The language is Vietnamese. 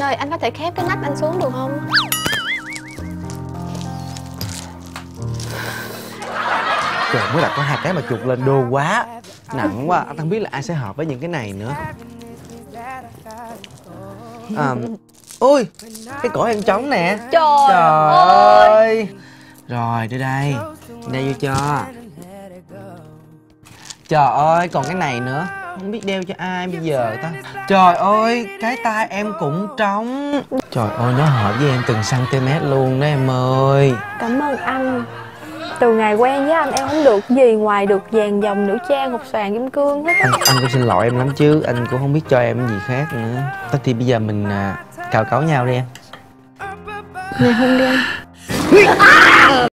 ơi, anh có thể khép cái nách anh xuống được không? Trời, mới đặt có 2 cái mà chuột lên đô quá. Nặng quá, anh không biết là ai sẽ hợp với những cái này nữa. Ui, cái cổ hang trống nè. Trời ơi. Rồi, đưa đây. Đeo vô cho. Trời ơi, còn cái này nữa. Không biết đeo cho ai bây giờ ta. Trời ơi, cái tai em cũng trống. Trời ơi, nó hợp với em từng cm luôn đó em ơi. Cảm ơn anh. Từ ngày quen với anh em không được gì ngoài được vàng dòng nữ trang hột xoàn kim cương hết á. Anh cũng xin lỗi em lắm chứ. Anh cũng không biết cho em cái gì khác nữa. Tất thì bây giờ mình cào cấu nhau đi em. Ngày hôm đi anh.